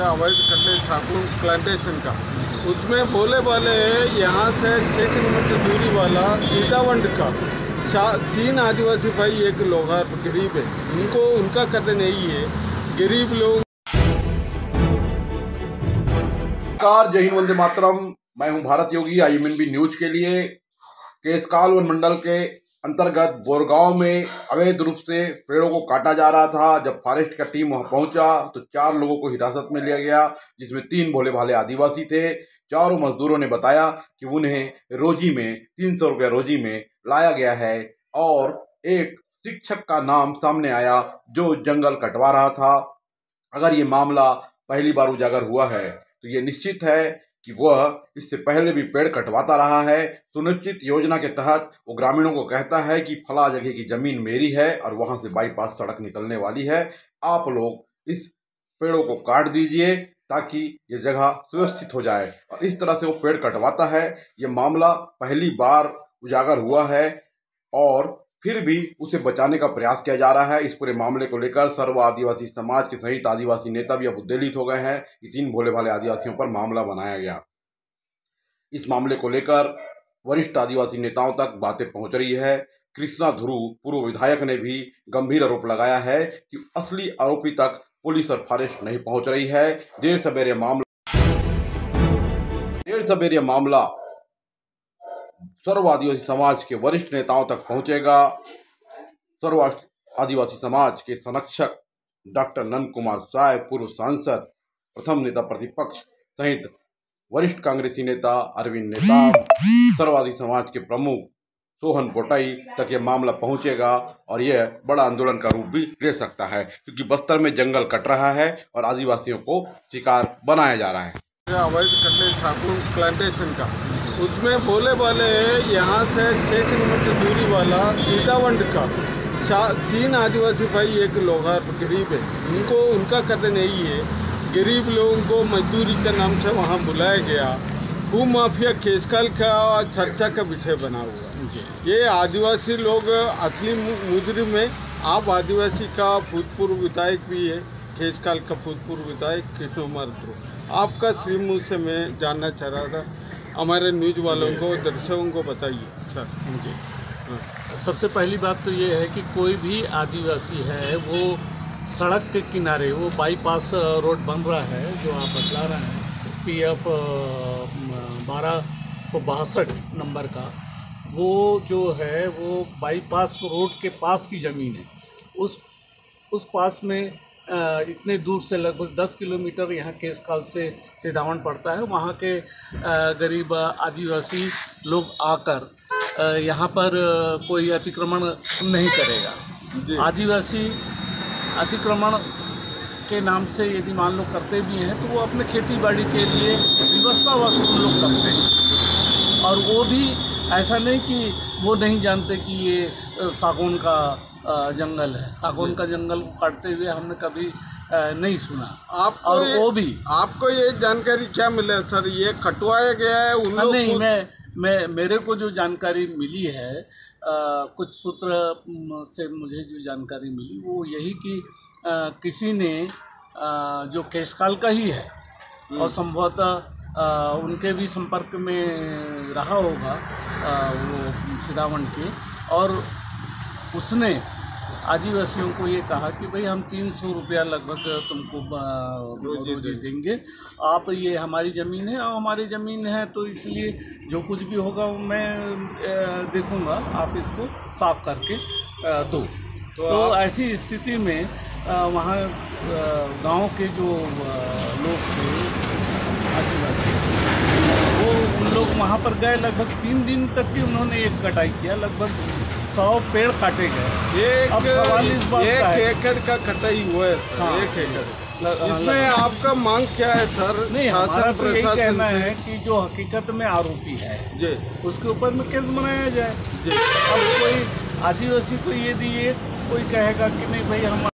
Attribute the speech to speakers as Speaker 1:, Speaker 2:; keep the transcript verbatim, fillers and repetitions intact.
Speaker 1: अवैध कटे सागौन प्लांटेशन का, उसमें बोले वाले यहाँ से छः किलोमीटर दूरी वाला सीतावंड का चार तीन आदिवासी भाई एक लोहार गरीब है, उनको उनका कते नहीं है, गरीब लोग।
Speaker 2: नमस्कार, जय हिंद, वंदे मातरम। मैं हूं Bharat Yogi. I M N B news के लिए केशकाल वन मंडल के अंतर्गत बोरगांव में अवैध रूप से पेड़ों को काटा जा रहा था। जब फॉरेस्ट का टीम वहां पहुंचा तो चार लोगों को हिरासत में लिया गया, जिसमें तीन भोले भाले आदिवासी थे। चारों मजदूरों ने बताया कि उन्हें रोजी में तीन सौ रुपया रोजी में लाया गया है और एक शिक्षक का नाम सामने आया जो जंगल कटवा रहा था। अगर ये मामला पहली बार उजागर हुआ है तो ये निश्चित है कि वह इससे पहले भी पेड़ कटवाता रहा है। सुनिश्चित योजना के तहत वो ग्रामीणों को कहता है कि फला जगह की जमीन मेरी है और वहां से बाईपास सड़क निकलने वाली है, आप लोग इस पेड़ों को काट दीजिए ताकि ये जगह सुव्यवस्थित हो जाए। और इस तरह से वो पेड़ कटवाता है। ये मामला पहली बार उजागर हुआ है और फिर भी उसे बचाने का प्रयास किया जा रहा है। इस पूरे मामले को लेकर सर्व आदिवासी समाज के सहित आदिवासी नेता भी अब उद्वेलित हो गए हैं कि तीन भोले भाले आदिवासियों पर मामला बनाया गया। इस मामले को लेकर वरिष्ठ आदिवासी नेताओं तक बातें पहुंच रही है। कृष्णा ध्रुव पूर्व विधायक ने भी गंभीर आरोप लगाया है कि असली आरोपी तक पुलिस और फॉरेस्ट नहीं पहुंच रही है। देर सवेरे मामला देर सवेरे मामला सर्व आदिवासी समाज के वरिष्ठ नेताओं तक पहुंचेगा। सर्व आदिवासी समाज के संरक्षक डॉक्टर नंद कुमार साय, पूर्व सांसद, प्रथम नेता प्रतिपक्ष सहित वरिष्ठ कांग्रेसी नेता अरविंद नेताम, सर्व आदिवासी समाज के प्रमुख सोहन पोटाई तक ये मामला पहुंचेगा और यह बड़ा आंदोलन का रूप भी ले सकता है, क्योंकि बस्तर में जंगल कट रहा है और आदिवासियों को शिकार बनाया जा रहा है।
Speaker 1: अवैध कटे सागौन प्लांटेशन का, उसमें बोले वाले यहाँ से छः किलोमीटर दूरी वाला सीतावंड का चार तीन आदिवासी भाई एक लोहार गरीब है, उनको उनका कते नहीं है, गरीब लोगों को मजदूरी के नाम से वहाँ बुलाया गया। भू माफिया केशकाल का चर्चा का विषय बना हुआ। ये आदिवासी लोग असली मुजरिम है। आप आदिवासी का भूतपूर्व विधायक भी है, केशकाल का भूतपूर्व विधायक कृष्ण कुमार ध्रुव। आपका श्री मुँह से मैं जानना चाह रहा था, हमारे न्यूज वालों को, दर्शकों को बताइए सर।
Speaker 3: जी हाँ। सबसे पहली बात तो ये है कि कोई भी आदिवासी है वो सड़क के किनारे, वो बाईपास रोड बन रहा है जो आप बतला रहे हैं, पी एफ बारह सौ बासठ नंबर का, वो जो है वो बाईपास रोड के पास की ज़मीन है। उस उस पास में आ, इतने दूर से लगभग दस किलोमीटर यहाँ केशकाल से सीधावन पड़ता है। वहाँ के आ, गरीब आदिवासी लोग आकर आ, यहाँ पर आ, कोई अतिक्रमण नहीं करेगा। आदिवासी अतिक्रमण के नाम से यदि मान लो करते भी हैं तो वो अपने खेती बाड़ी के लिए व्यवस्था वसूल लोग करते हैं, और वो भी ऐसा नहीं कि वो नहीं जानते कि ये सागौन का जंगल है। सागौन का जंगल को काटते हुए हमने कभी नहीं सुना।
Speaker 1: आपको
Speaker 3: और वो भी
Speaker 1: आपको ये जानकारी क्या मिला सर, ये कटवाया गया है उन लोग?
Speaker 3: नहीं, मैं मैं मेरे को जो जानकारी मिली है, आ, कुछ सूत्र से मुझे जो जानकारी मिली वो यही कि आ, किसी ने आ, जो केशकाल का ही है और संभवतः उनके भी संपर्क में रहा होगा आ, वो सीतावन के, और उसने आदिवासियों को ये कहा कि भाई हम तीन सौ रुपया लगभग तुमको रोजी देंगे, आप ये हमारी ज़मीन है और हमारी ज़मीन है तो इसलिए जो कुछ भी होगा मैं देखूंगा, आप इसको साफ करके दो। तो, तो ऐसी स्थिति में वहाँ गांव के जो लोग थे आदिवासी, वो उन लोग वहाँ पर गए। लगभग तीन दिन तक की उन्होंने एक कटाई किया, लगभग सौ पेड़ काटे गए।
Speaker 1: एक
Speaker 3: अब सवाल इस बात का है,
Speaker 1: एक एकड़ का कटाई हुआ है सर। हाँ, एक एकड़। इसमें आपका मांग क्या है सर?
Speaker 3: नहीं, हमारा तो यही कहना है कि जो हकीकत में आरोपी है
Speaker 1: जी,
Speaker 3: उसके ऊपर में केस बनाया जाए जी। अब कोई आदिवासी को ये दिए, कोई कहेगा कि नहीं भाई हम